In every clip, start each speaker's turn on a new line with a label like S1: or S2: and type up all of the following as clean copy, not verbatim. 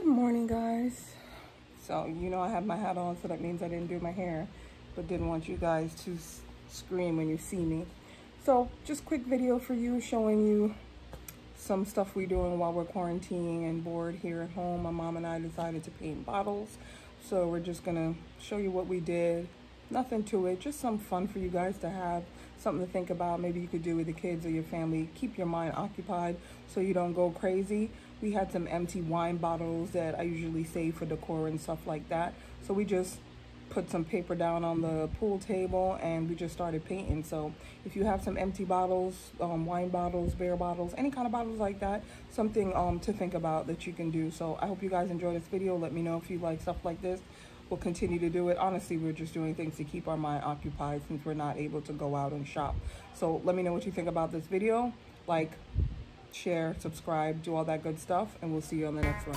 S1: Good morning, guys. So you know I have my hat on, so that means I didn't do my hair, but didn't want you guys to scream when you see me. So just quick video for you, showing you some stuff we doing while we're quarantining and bored here at home. My mom and I decided to paint bottles, so we're just gonna show you what we did. Nothing to it, just some fun for you guys to have, something to think about. Maybe you could do with the kids or your family. Keep your mind occupied so you don't go crazy. We had some empty wine bottles that I usually save for decor and stuff like that. So we just put some paper down on the pool table and we just started painting. So if you have some empty bottles, wine bottles, beer bottles, any kind of bottles like that, something to think about that you can do. So I hope you guys enjoy this video. Let me know if you like stuff like this. We'll continue to do it. Honestly, we're just doing things to keep our mind occupied since we're not able to go out and shop. So let me know what you think about this video. Like, share, subscribe, do all that good stuff, and we'll see you on the next one.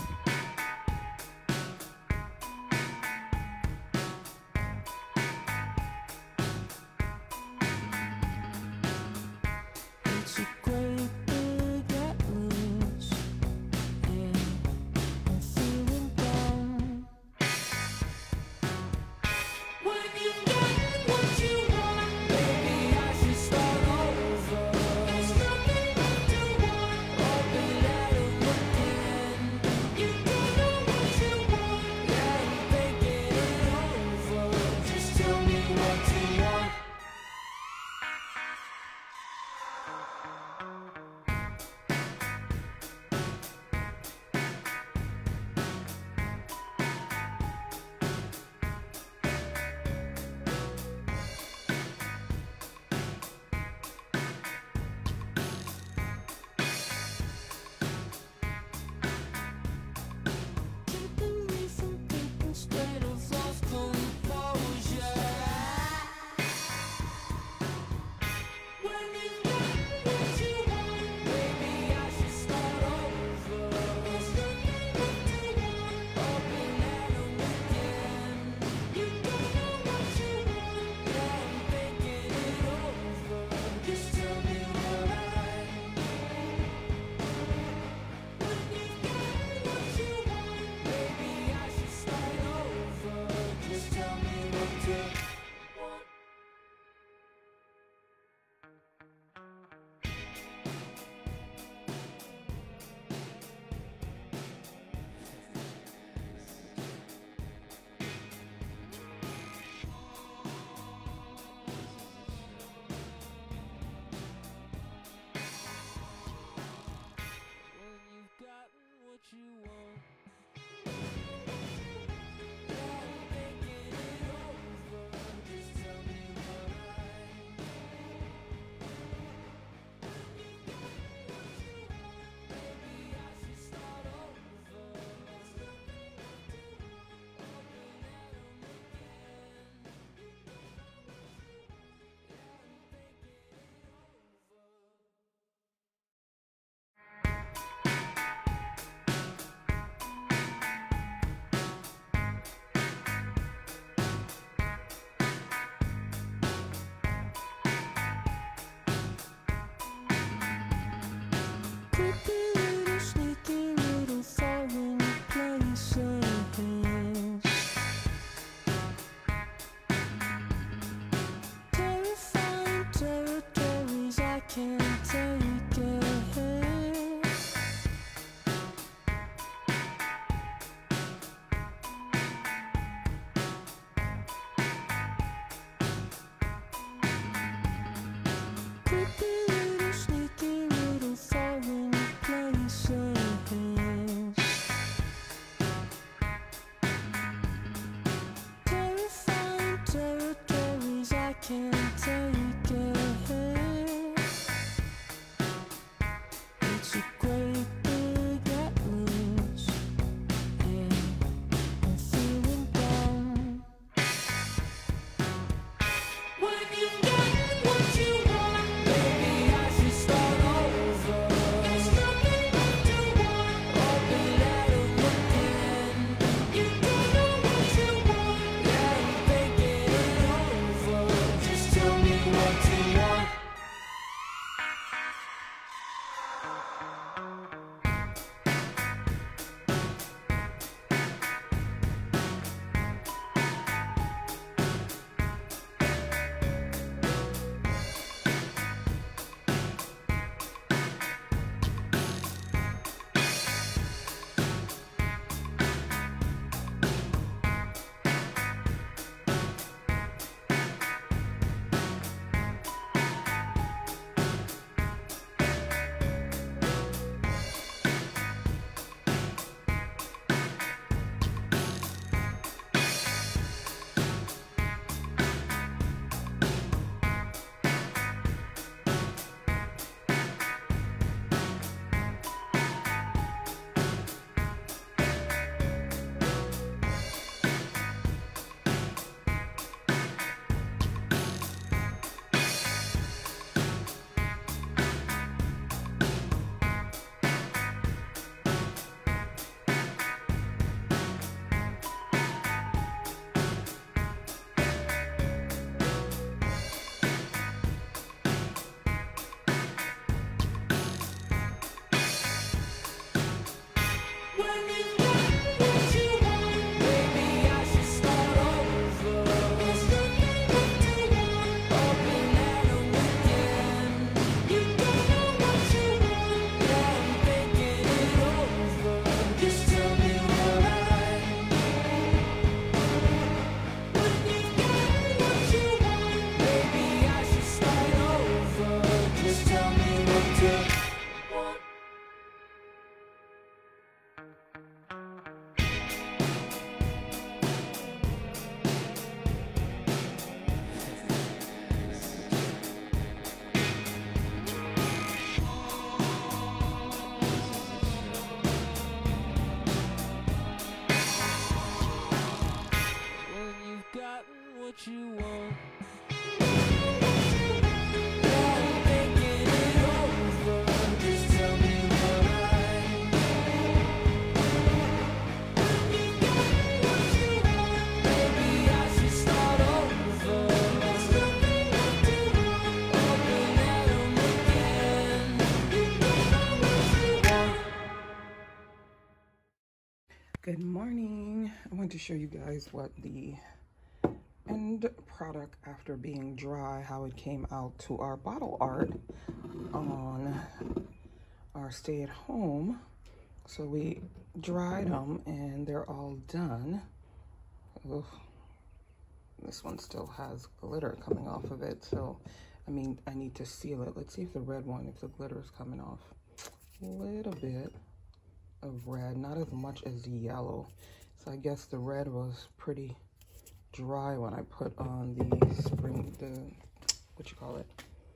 S1: Good morning. I want to show you guys what the end product after being dry, how it came out to our bottle art on our stay at home. So we dried them and they're all done. Ugh. This one still has glitter coming off of it, so I mean I need to seal it. Let's see if the red one, if the glitter is coming off. A little bit of red, not as much as the yellow. So I guess the red was pretty dry when I put on the what you call it?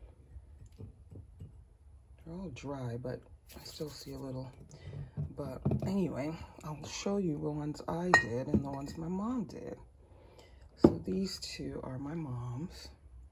S1: They're all dry, but I still see a little. But anyway, I'll show you the ones I did and the ones my mom did. So these two are my mom's.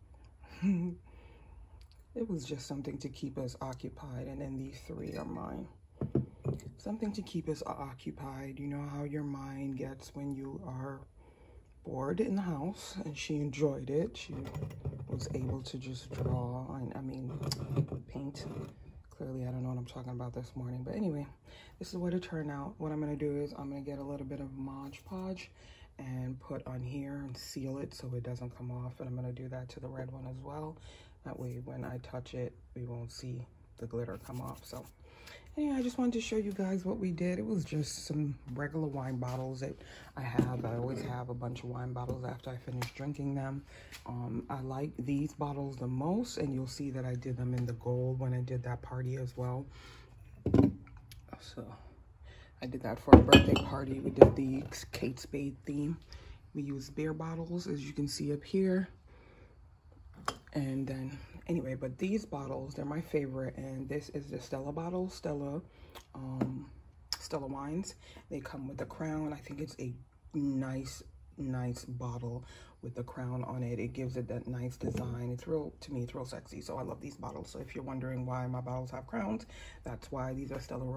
S1: It was just something to keep us occupied, and then these three are mine. Something to keep us occupied. You know how your mind gets when you are bored in the house, and she enjoyed it. She was able to just draw and paint. Clearly I don't know what I'm talking about this morning, but anyway, this is what it turned out. What I'm going to do is I'm going to get a little bit of Mod Podge and put on here and seal it so it doesn't come off, and I'm going to do that to the red one as well. That way when I touch it we won't see the glitter come off. So anyway, I just wanted to show you guys what we did. It was just some regular wine bottles that I have. I always have a bunch of wine bottles after I finish drinking them. I like these bottles the most, and you'll see that I did them in the gold when I did that party as well. So I did that for a birthday party. We did the Kate Spade theme. We used beer bottles, as you can see up here. And then, anyway, but these bottles, they're my favorite. And this is the Stella bottle, Stella wines. They come with a crown. I think it's a nice bottle with the crown on it. It gives it that nice design. It's real, to me, it's real sexy. So I love these bottles. So if you're wondering why my bottles have crowns, that's why. These are Stella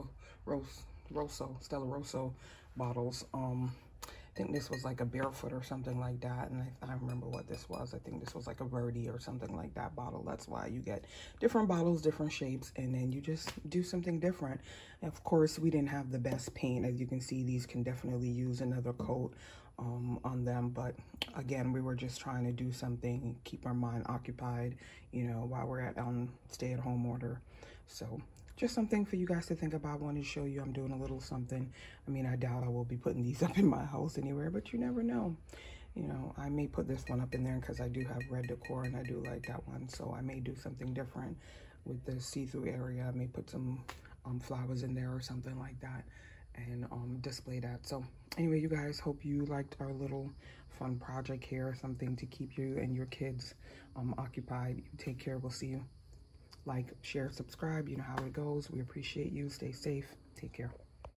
S1: Rosso bottles. I think this was like a barefoot or something like that, and I remember what this was. I think this was like a Verdi or something like that bottle. That's why you get different bottles, different shapes, and then you just do something different. And of course, we didn't have the best paint. As you can see, these can definitely use another coat on them, but again, we were just trying to do something, keep our mind occupied, you know, while we're at stay-at-home order. So just something for you guys to think about. I wanted to show you I'm doing a little something. I mean, I doubt I will be putting these up in my house anywhere, but you never know. You know, I may put this one up in there because I do have red decor and I do like that one. So I may do something different with the see-through area. I may put some flowers in there or something like that and display that. So anyway, you guys, hope you liked our little fun project here. Something to keep you and your kids occupied. Take care. We'll see you. Like, share, subscribe. You know how it goes. We appreciate you. Stay safe. Take care.